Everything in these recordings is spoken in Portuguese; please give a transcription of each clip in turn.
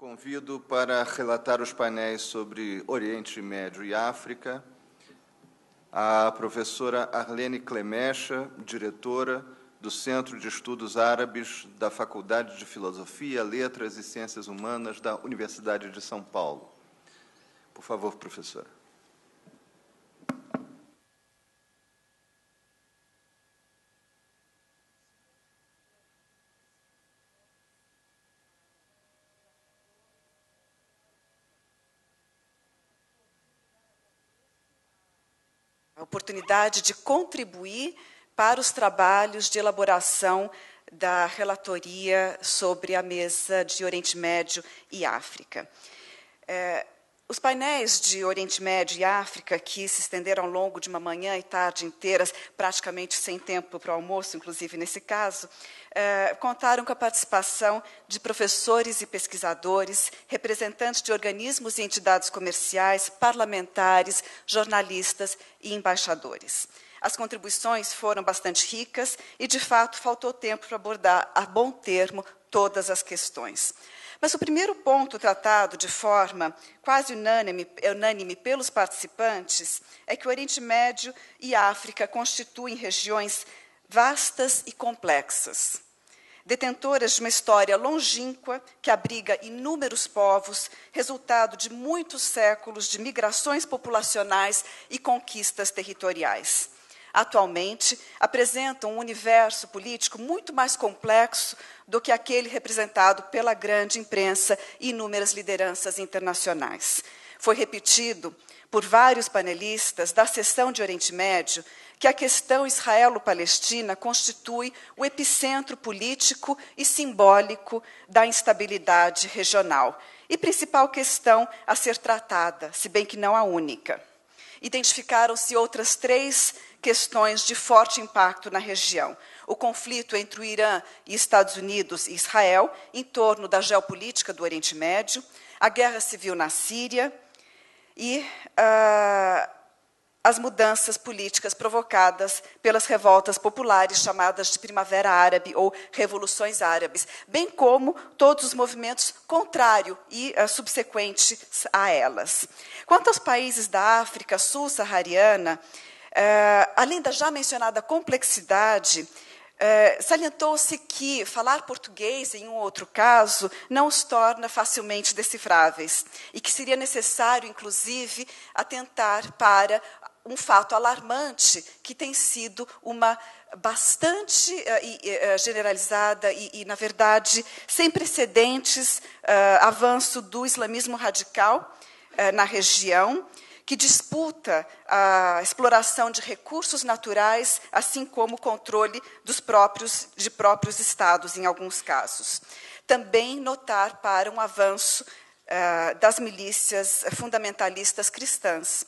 Convido para relatar os painéis sobre Oriente Médio e África a professora Arlene Clemecha, diretora do Centro de Estudos Árabes da Faculdade de Filosofia, Letras e Ciências Humanas da Universidade de São Paulo. Por favor, professora. A oportunidade de contribuir para os trabalhos de elaboração da relatoria sobre a mesa de Oriente Médio e África. Os painéis de Oriente Médio e África, que se estenderam ao longo de uma manhã e tarde inteiras, praticamente sem tempo para o almoço, inclusive nesse caso, contaram com a participação de professores e pesquisadores, representantes de organismos e entidades comerciais, parlamentares, jornalistas e embaixadores. As contribuições foram bastante ricas e, de fato, faltou tempo para abordar a bom termo todas as questões. Mas o primeiro ponto tratado de forma quase unânime pelos participantes é que o Oriente Médio e a África constituem regiões vastas e complexas, detentoras de uma história longínqua que abriga inúmeros povos, resultado de muitos séculos de migrações populacionais e conquistas territoriais. Atualmente, apresentam um universo político muito mais complexo do que aquele representado pela grande imprensa e inúmeras lideranças internacionais. Foi repetido por vários panelistas da sessão de Oriente Médio que a questão israelo-palestina constitui o epicentro político e simbólico da instabilidade regional e principal questão a ser tratada, se bem que não a única. Identificaram-se outras três questões de forte impacto na região. O conflito entre o Irã e Estados Unidos e Israel, em torno da geopolítica do Oriente Médio, a guerra civil na Síria e as mudanças políticas provocadas pelas revoltas populares chamadas de Primavera Árabe ou Revoluções Árabes, bem como todos os movimentos contrários e subsequentes a elas. Quanto aos países da África sul-saariana, além da já mencionada complexidade, salientou-se que falar português, em um ou outro caso, não os torna facilmente decifráveis e que seria necessário, inclusive, atentar para um fato alarmante que tem sido uma bastante generalizada e, na verdade, sem precedentes avanço do islamismo radical na região, que disputa a exploração de recursos naturais, assim como o controle de próprios estados, em alguns casos. Também notar para um avanço das milícias fundamentalistas cristãs.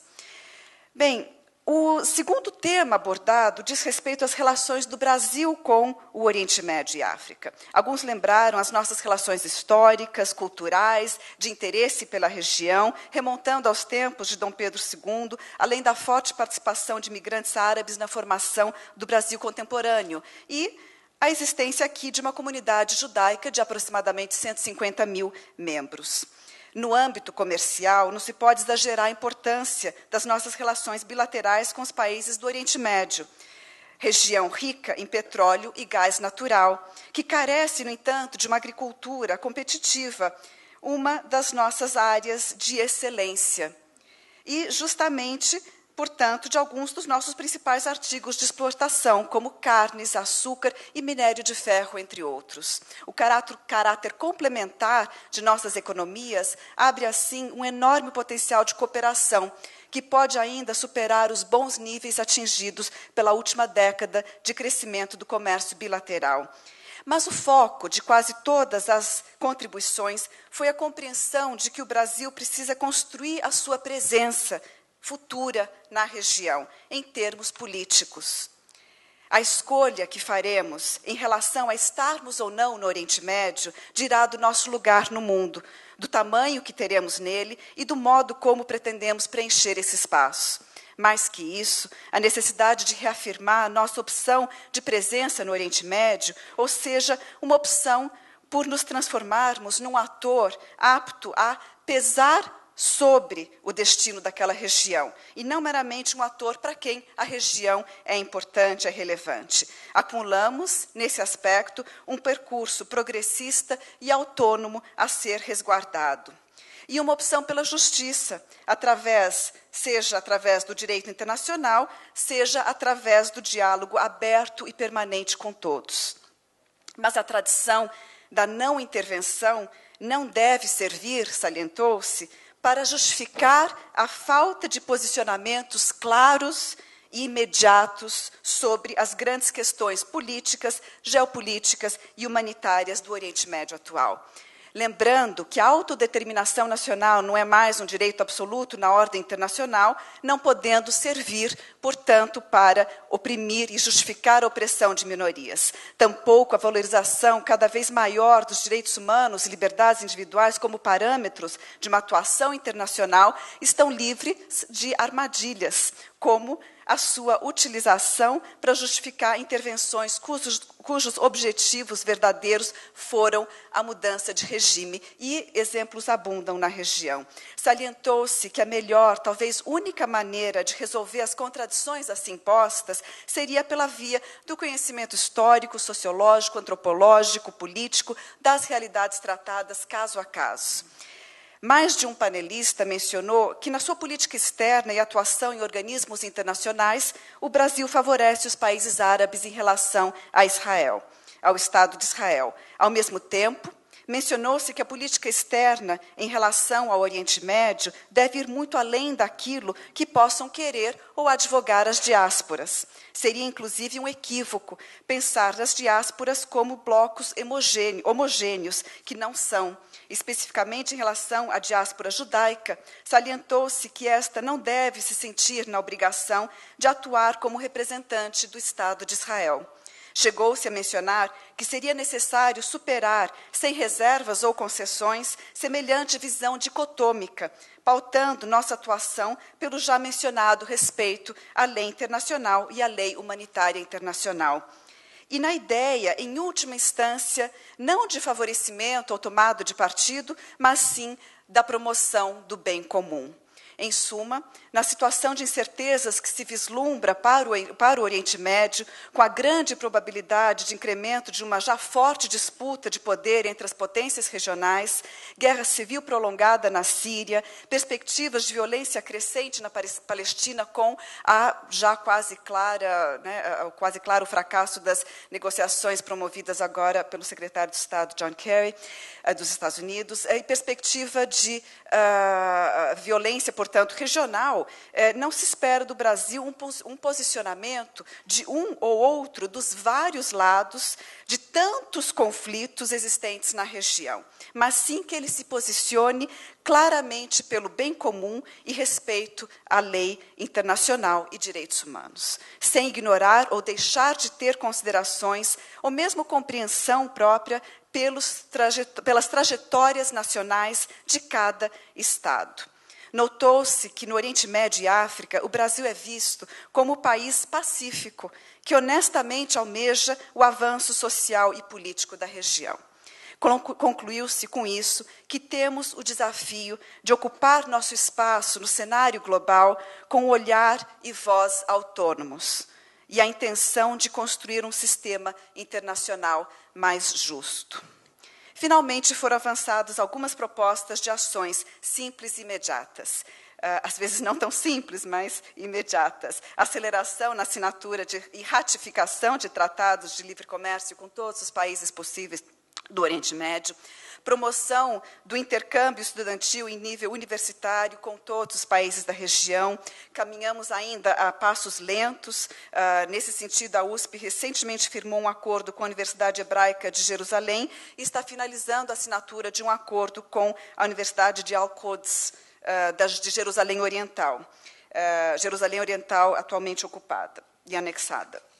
Bem, o segundo tema abordado diz respeito às relações do Brasil com o Oriente Médio e África. Alguns lembraram as nossas relações históricas, culturais, de interesse pela região, remontando aos tempos de Dom Pedro II, além da forte participação de imigrantes árabes na formação do Brasil contemporâneo, e a existência aqui de uma comunidade judaica de aproximadamente 150 mil membros. No âmbito comercial, não se pode exagerar a importância das nossas relações bilaterais com os países do Oriente Médio, região rica em petróleo e gás natural, que carece, no entanto, de uma agricultura competitiva, uma das nossas áreas de excelência. E, justamente, portanto, de alguns dos nossos principais artigos de exportação, como carnes, açúcar e minério de ferro, entre outros. O caráter complementar de nossas economias abre, assim, um enorme potencial de cooperação, que pode ainda superar os bons níveis atingidos pela última década de crescimento do comércio bilateral. Mas o foco de quase todas as contribuições foi a compreensão de que o Brasil precisa construir a sua presença futura na região, em termos políticos. A escolha que faremos em relação a estarmos ou não no Oriente Médio dirá do nosso lugar no mundo, do tamanho que teremos nele e do modo como pretendemos preencher esse espaço. Mais que isso, a necessidade de reafirmar a nossa opção de presença no Oriente Médio, ou seja, uma opção por nos transformarmos num ator apto a pesar sobre o destino daquela região, e não meramente um ator para quem a região é importante, é relevante. Acumulamos, nesse aspecto, um percurso progressista e autônomo a ser resguardado. E uma opção pela justiça, seja através do direito internacional, seja através do diálogo aberto e permanente com todos. Mas a tradição da não intervenção não deve servir, salientou-se, para justificar a falta de posicionamentos claros e imediatos sobre as grandes questões políticas, geopolíticas e humanitárias do Oriente Médio atual. Lembrando que a autodeterminação nacional não é mais um direito absoluto na ordem internacional, não podendo servir, portanto, para oprimir e justificar a opressão de minorias. Tampouco a valorização cada vez maior dos direitos humanos e liberdades individuais como parâmetros de uma atuação internacional estão livres de armadilhas, como a sua utilização para justificar intervenções cujos objetivos verdadeiros foram a mudança de regime, e exemplos abundam na região. Salientou-se que a melhor, talvez única maneira de resolver as contradições assim postas seria pela via do conhecimento histórico, sociológico, antropológico, político, das realidades tratadas caso a caso. Mais de um panelista mencionou que, na sua política externa e atuação em organismos internacionais, o Brasil favorece os países árabes em relação a Israel, ao Estado de Israel. Ao mesmo tempo, mencionou-se que a política externa em relação ao Oriente Médio deve ir muito além daquilo que possam querer ou advogar as diásporas. Seria, inclusive, um equívoco pensar nas diásporas como blocos homogêneos, que não são. Especificamente em relação à diáspora judaica, salientou-se que esta não deve se sentir na obrigação de atuar como representante do Estado de Israel. Chegou-se a mencionar que seria necessário superar, sem reservas ou concessões, semelhante visão dicotômica, pautando nossa atuação pelo já mencionado respeito à lei internacional e à lei humanitária internacional. E na ideia, em última instância, não de favorecimento ou tomado de partido, mas sim da promoção do bem comum. Em suma, na situação de incertezas que se vislumbra para o Oriente Médio, com a grande probabilidade de incremento de uma já forte disputa de poder entre as potências regionais, guerra civil prolongada na Síria, perspectivas de violência crescente na Palestina, com a já quase claro fracasso das negociações promovidas agora pelo secretário de Estado John Kerry, dos Estados Unidos, e perspectiva de violência, portanto, regional, não se espera do Brasil um posicionamento de um ou outro dos vários lados de tantos conflitos existentes na região, mas sim que ele se posicione claramente pelo bem comum e respeito à lei internacional e direitos humanos, sem ignorar ou deixar de ter considerações ou mesmo compreensão própria pelas trajetórias nacionais de cada Estado. Notou-se que, no Oriente Médio e África, o Brasil é visto como o país pacífico, que honestamente almeja o avanço social e político da região. Concluiu-se com isso que temos o desafio de ocupar nosso espaço no cenário global com olhar e voz autônomos, e a intenção de construir um sistema internacional mais justo. Finalmente, foram avançadas algumas propostas de ações simples e imediatas. Às vezes não tão simples, mas imediatas. Aceleração na assinatura e ratificação de tratados de livre comércio com todos os países possíveis do Oriente Médio, promoção do intercâmbio estudantil em nível universitário com todos os países da região. Caminhamos ainda a passos lentos. Nesse sentido, a USP recentemente firmou um acordo com a Universidade Hebraica de Jerusalém e está finalizando a assinatura de um acordo com a Universidade de Al-Quds, de Jerusalém Oriental. Jerusalém Oriental atualmente ocupada e anexada.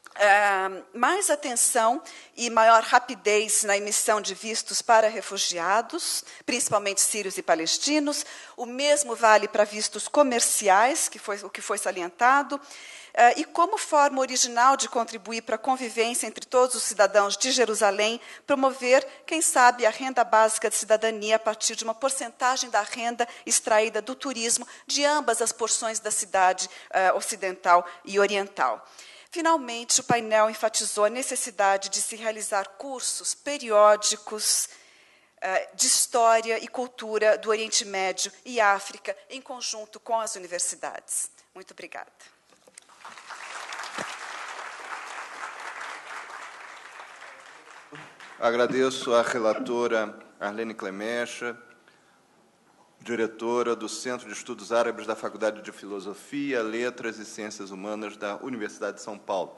mais atenção e maior rapidez na emissão de vistos para refugiados, principalmente sírios e palestinos. O mesmo vale para vistos comerciais, o que foi salientado. E como forma original de contribuir para a convivência entre todos os cidadãos de Jerusalém, promover, quem sabe, a renda básica de cidadania a partir de uma porcentagem da renda extraída do turismo de ambas as porções da cidade ocidental e oriental. Finalmente, o painel enfatizou a necessidade de se realizar cursos periódicos de História e Cultura do Oriente Médio e África, em conjunto com as universidades. Muito obrigada. Agradeço à relatora Arlene Clemecha, diretora do Centro de Estudos Árabes da Faculdade de Filosofia, Letras e Ciências Humanas da Universidade de São Paulo.